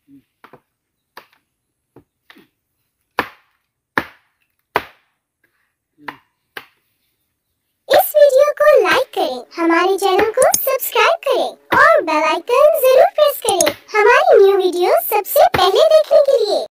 इस वीडियो को लाइक करें, हमारे चैनल को सब्सक्राइब करें और बेल आइकन जरूर प्रेस करें हमारी न्यू वीडियो सबसे पहले देखने के लिए।